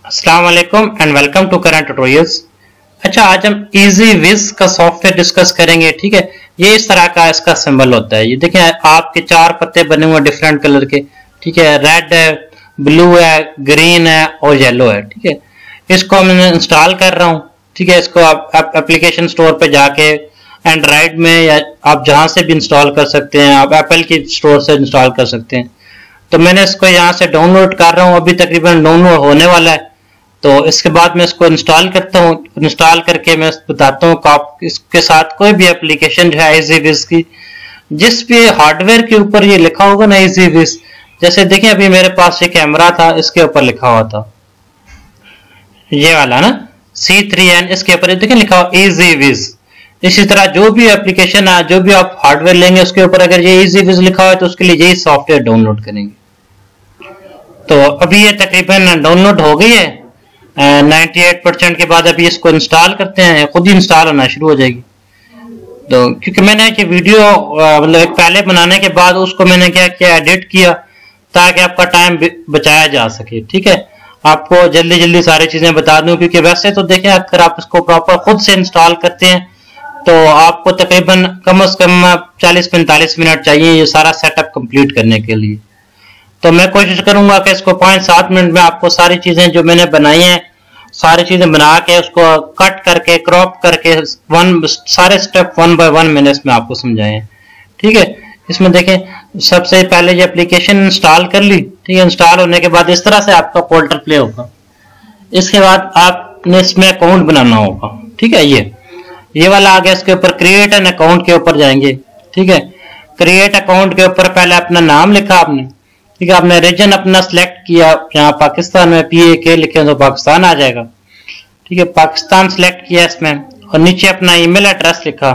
अस्सलाम वालेकुम and welcome to current tutorials. अच्छा, आज हम इजी विज का सॉफ्टवेयर डिस्कस करेंगे। ठीक है, ये इस तरह का इसका सिंबल होता है। ये देखें, आपके चार पत्ते बने हुए डिफरेंट कलर के। ठीक है, रेड है, ब्लू है, ग्रीन है और येलो है। ठीक है, इसको मैं इंस्टॉल कर रहा हूँ। ठीक है, इसको आप एप्लीकेशन स्टोर पे जाके एंड्रॉइड में या आप जहां से भी इंस्टॉल कर सकते हैं, आप एप्पल की स्टोर से इंस्टॉल कर सकते हैं। तो मैंने इसको यहाँ से डाउनलोड कर रहा हूँ, अभी तकरीबन डाउनलोड होने वाला है। तो इसके बाद मैं इसको इंस्टॉल करता हूँ। इंस्टॉल करके मैं बताता हूँ कि आप इसके साथ कोई भी एप्लीकेशन जो है इजी विज की, जिस भी हार्डवेयर के ऊपर ये लिखा होगा ना इजी विज, जैसे देखें अभी मेरे पास ये कैमरा था, इसके ऊपर लिखा हुआ था ये वाला ना C3N, इसके ऊपर देखें लिखा हुआ इजी विज। इसी तरह जो भी एप्लीकेशन है, जो भी आप हार्डवेयर लेंगे, उसके ऊपर अगर ये इजी विज लिखा हुआ है तो उसके लिए यही सॉफ्टवेयर डाउनलोड करेंगे। तो अभी ये तकरीबन डाउनलोड हो गई है 98% के बाद। अभी इसको इंस्टॉल करते हैं, खुद ही इंस्टॉल होना शुरू हो जाएगी। तो क्योंकि मैंने ये वीडियो मतलब पहले बनाने के बाद उसको मैंने क्या किया, एडिट किया ताकि आपका टाइम बचाया जा सके। ठीक है, आपको जल्दी जल्दी सारी चीजें बता दूं, क्योंकि वैसे तो देखें अगर आप इसको प्रॉपर खुद से इंस्टॉल करते हैं तो आपको तकरीबन कम से कम 40-45 मिनट चाहिए ये सारा सेटअप कंप्लीट करने के लिए। तो मैं कोशिश करूंगा कि इसको 5-7 मिनट में आपको सारी चीजें जो मैंने बनाई हैं, सारी चीजें बना के उसको कट करके क्रॉप करके सारे स्टेप 1 बाय 1 मैंने इसमें आपको समझाए हैं। ठीक है, इसमें देखें सबसे पहले ये एप्लीकेशन इंस्टॉल कर ली। ठीक है, इंस्टॉल होने के बाद इस तरह से आपका पोर्टल प्ले होगा। इसके बाद आपने इसमें अकाउंट बनाना होगा। ठीक है, ये वाला आ गया। इसके ऊपर क्रिएट एन अकाउंट के ऊपर जाएंगे। ठीक है, क्रिएट अकाउंट के ऊपर पहले अपना नाम लिखा आपने। ठीक है, आपने रीजन अपना सिलेक्ट किया, यहाँ पाकिस्तान में PAK लिखे तो पाकिस्तान आ जाएगा। ठीक है, पाकिस्तान सिलेक्ट किया इसमें, और नीचे अपना ईमेल एड्रेस लिखा।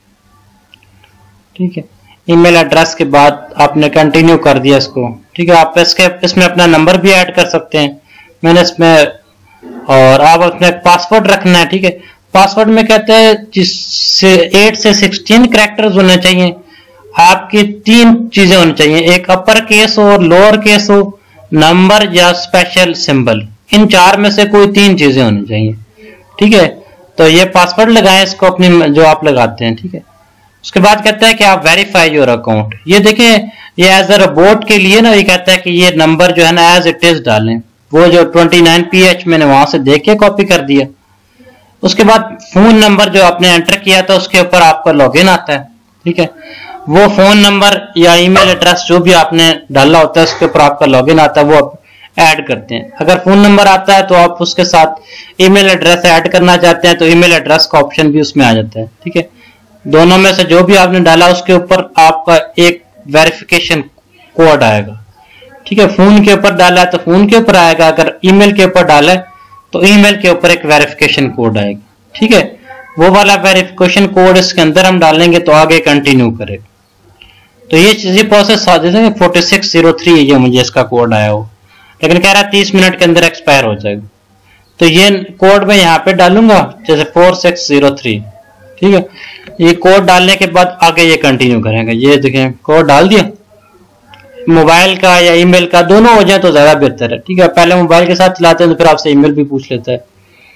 ठीक है, ईमेल एड्रेस के बाद आपने कंटिन्यू कर दिया इसको। ठीक है, आप इसमें अपना नंबर भी ऐड कर सकते हैं, मैंने इसमें, और आप अपने पासवर्ड रखना है। ठीक है, पासवर्ड में कहते हैं जिससे 8 से 16 कैरेक्टर्स होने चाहिए। आपकी 3 चीजें होनी चाहिए, एक अपर केस हो, लोअर केस हो, नंबर या स्पेशल सिंबल। इन 4 में से कोई 3 चीजें होनी चाहिए। ठीक है, तो ये पासवर्ड लगाएं इसको अपनी जो आप लगाते हैं। ठीक है, उसके बाद कहता है कि आप वेरीफाई योर अकाउंट। ये देखें, ये एज अ रोबोट के लिए ना, ये कहता है कि ये नंबर जो है ना एज इट इज डालें। वो जो 29PH मैंने वहां से देख के कॉपी कर दिया। उसके बाद फोन नंबर जो आपने एंटर किया था उसके ऊपर आपका लॉगिन आता है। ठीक है, वो फोन नंबर या ईमेल एड्रेस जो भी आपने डाला होता है उसके ऊपर आपका लॉगिन आता है, वो आप ऐड करते हैं। अगर फोन नंबर आता है तो आप उसके साथ ईमेल एड्रेस ऐड करना चाहते हैं तो ईमेल एड्रेस का ऑप्शन भी उसमें आ जाता है। ठीक है, दोनों में से जो भी आपने डाला उसके ऊपर आपका एक वेरिफिकेशन कोड आएगा। ठीक है, फोन के ऊपर डाला है तो फोन के ऊपर आएगा, अगर ईमेल के ऊपर डाला है तो ईमेल के ऊपर एक वेरिफिकेशन कोड आएगा। ठीक है, वो वाला वेरिफिकेशन कोड इसके अंदर हम डालेंगे तो आगे कंटिन्यू करेगा। तो ये प्रोसेस 4603 ये मुझे इसका कोड आया हो, लेकिन कह रहा है 30 मिनट के अंदर एक्सपायर हो जाएगा। तो ये कोड मैं यहाँ पे डालूंगा जैसे 4603। ठीक है, ये कोड डालने के बाद आगे ये कंटिन्यू करेंगे। ये देखें कोड डाल दिया, मोबाइल का या ईमेल का दोनों हो जाए तो ज्यादा बेहतर है। ठीक है, पहले मोबाइल के साथ चलाते हैं तो फिर आपसे ईमेल भी पूछ लेता है।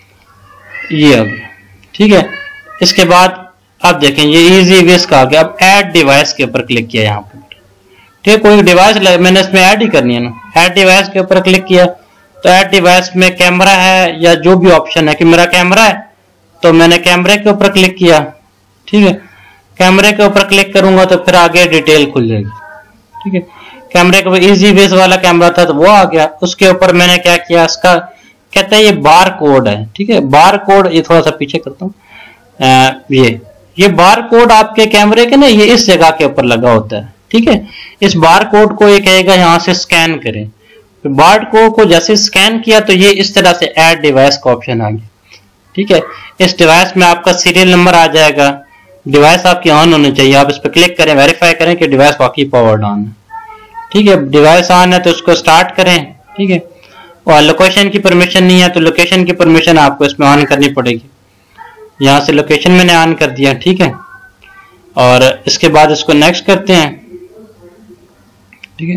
ये हो गया। ठीक है, इसके बाद आप देखें ये इजी विज का आ गया। अब ऐड डिवाइस के ऊपर क्लिक किया यहाँ पर। ठीक है, कोई डिवाइस मैंने इसमें ऐड ही करनी है ना, ऐड डिवाइस के ऊपर क्लिक किया तो ऐड डिवाइस में कैमरा है या जो भी ऑप्शन है, कि मेरा कैमरा है तो मैंने कैमरे के ऊपर क्लिक किया। ठीक है, कैमरे के ऊपर क्लिक करूंगा तो फिर आगे डिटेल खुल जाएगी। ठीक है, कैमरे के ऊपर इजी विज वाला कैमरा था तो वो आ गया। उसके ऊपर मैंने क्या किया, इसका कहता है ये बार कोड है। ठीक है, बार कोड, ये थोड़ा सा पीछे करता हूँ, ये बार कोड आपके कैमरे के ना ये इस जगह के ऊपर लगा होता है। ठीक है, इस बार कोड को ये कहेगा यहाँ से स्कैन करें। तो बार कोड को जैसे स्कैन किया तो ये इस तरह से ऐड डिवाइस का ऑप्शन आ गया। ठीक है, इस डिवाइस में आपका सीरियल नंबर आ जाएगा। डिवाइस आपकी ऑन होनी चाहिए, आप इस पर क्लिक करें, वेरीफाई करें कि डिवाइस वाकई पावर्ड ऑन है। ठीक है, डिवाइस ऑन है तो उसको स्टार्ट करें। ठीक है, और लोकेशन की परमिशन नहीं है तो लोकेशन की परमिशन आपको इसमें ऑन करनी पड़ेगी। यहाँ से लोकेशन मैंने ऑन कर दिया। ठीक है, और इसके बाद इसको नेक्स्ट करते हैं। ठीक है,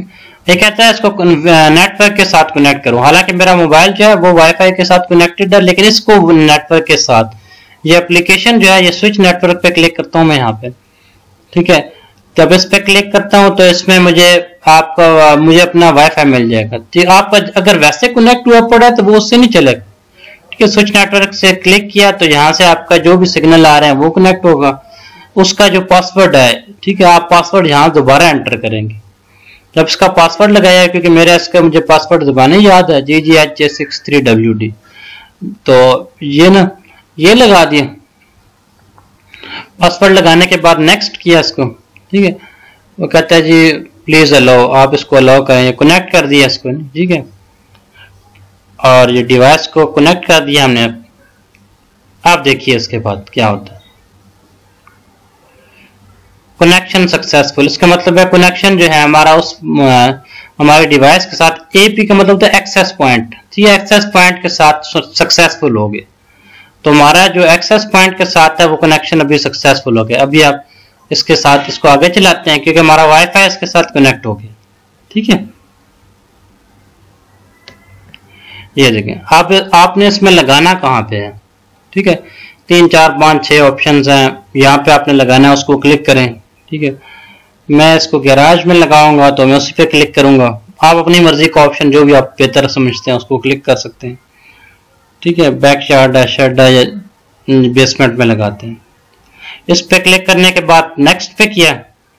ये कहता है इसको नेटवर्क के साथ कनेक्ट करूं, हालांकि मेरा मोबाइल जो है वो वाईफाई के साथ कनेक्टेड है, लेकिन इसको नेटवर्क के साथ, ये एप्लीकेशन जो है ये स्विच नेटवर्क पे क्लिक करता हूं मैं यहाँ पे, ठीक है। जब इस पे क्लिक करता हूं तो इसमें मुझे अपना वाईफाई मिल जाएगा। ठीक, आपका अगर वैसे कनेक्ट हुआ पड़ा है तो वो उससे नहीं चलेगा, ठीक है। स्विच नेटवर्क से क्लिक किया तो यहाँ से आपका जो भी सिग्नल आ रहे हैं वो कनेक्ट होगा, उसका जो पासवर्ड है, ठीक है, आप पासवर्ड यहाँ दोबारा एंटर करेंगे। जब इसका पासवर्ड लगाया, क्योंकि मेरा इसका मुझे पासवर्ड जुबानी याद है, GGH63WD, तो ये लगा दिया। पासवर्ड लगाने के बाद नेक्स्ट किया इसको, ठीक है। वो कहता है जी प्लीज अलाउ, आप इसको अलाउ करें, कनेक्ट कर दिया इसको, ठीक है। और ये डिवाइस को कनेक्ट कर दिया हमने। आप देखिए इसके बाद क्या होता है, कनेक्शन सक्सेसफुल। इसका मतलब है कनेक्शन जो है हमारा उस हमारे डिवाइस के साथ, AP का मतलब होता है एक्सेस पॉइंट, ठीक है, एक्सेस पॉइंट के साथ सक्सेसफुल हो गए। तो हमारा जो एक्सेस पॉइंट के साथ है वो कनेक्शन अभी सक्सेसफुल हो गया। अभी आप इसके साथ इसको आगे चलाते हैं क्योंकि हमारा वाईफाई इसके साथ कनेक्ट हो गया, ठीक है। ये देखें, आपने इसमें लगाना कहाँ पे है, ठीक है। 3 4 5 6 ऑप्शंस हैं, यहाँ पे आपने लगाना है, उसको क्लिक करें, ठीक है। मैं इसको गैराज में लगाऊंगा तो मैं उसी पे क्लिक करूंगा। आप अपनी मर्जी का ऑप्शन जो भी आप बेहतर समझते हैं उसको क्लिक कर सकते हैं, ठीक है। बैकयार्ड है, शेड है, या बेसमेंट में लगाते हैं। इस पे क्लिक करने के बाद नेक्स्ट पे किया,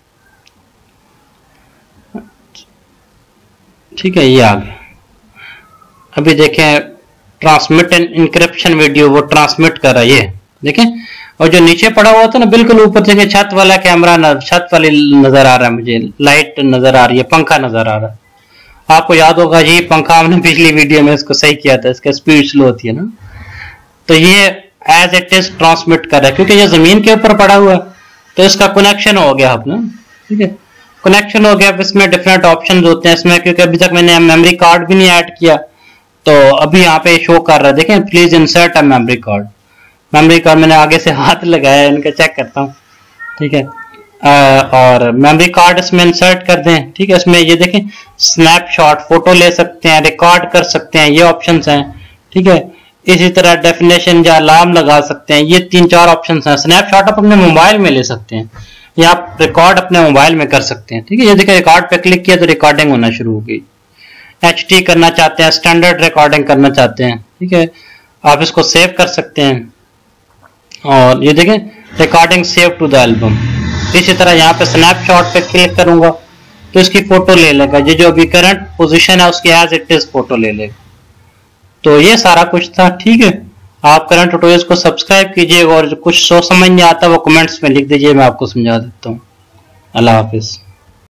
ठीक है, ये आ गया। अभी देखें ट्रांसमिट एंड इंक्रिप्शन वीडियो, वो ट्रांसमिट कर रहा है, ये देखें। और जो नीचे पड़ा हुआ था ना बिल्कुल ऊपर, देखें छत वाला कैमरा, छत वाली नजर आ रहा है, मुझे लाइट नजर आ रही है, पंखा नजर आ रहा है। आपको याद होगा जी पंखा हमने पिछली वीडियो में इसको सही किया था, इसका स्पीड स्लो होती है ना। तो ये एज इट इज ट्रांसमिट कर रहा है, क्योंकि ये जमीन के ऊपर पड़ा हुआ है तो इसका कनेक्शन हो गया अपना, ठीक है, कनेक्शन हो गया। अब इसमें डिफरेंट ऑप्शन होते हैं इसमें, क्योंकि अभी तक मैंने मेमोरी कार्ड भी नहीं ऐड किया, तो अभी यहाँ पे शो कर रहा है, देखें please insert a memory card. Memory card मैंने आगे से हाथ लगाया है, इनका चेक करता हूँ, ठीक है। और मेमोरी कार्ड इसमें इंसर्ट कर दें, ठीक है। इसमें ये देखें स्नैपशॉट, फोटो ले सकते हैं, रिकॉर्ड कर सकते हैं, ये ऑप्शंस हैं, ठीक है। इसी तरह डेफिनेशन या अलार्म लगा सकते हैं, ये 3 4 ऑप्शंस हैं। स्नैपशॉट आप अपने मोबाइल में ले सकते हैं या आप रिकॉर्ड अपने मोबाइल में कर सकते हैं, ठीक है। ये देखिए रिकॉर्ड पे क्लिक किया तो रिकॉर्डिंग होना शुरू हो गई। HD करना चाहते हैं, स्टैंडर्ड रिकॉर्डिंग करना चाहते हैं, ठीक है, आप इसको सेव कर सकते हैं। और ये देखें recording save to the album. इसी तरह यहाँ पे स्नैपशॉट पे क्लिक करूंगा तो इसकी फोटो ले लेगा, ये जो अभी करंट पोजीशन है उसकी एज इट इज फोटो ले लेगा। तो ये सारा कुछ था, ठीक है। आप करंट ट्यूटोरियल्स को सब्सक्राइब कीजिए और कुछ समझ नहीं आता वो कमेंट्स में लिख दीजिए, मैं आपको समझा देता हूँ। अल्लाह हाफिज।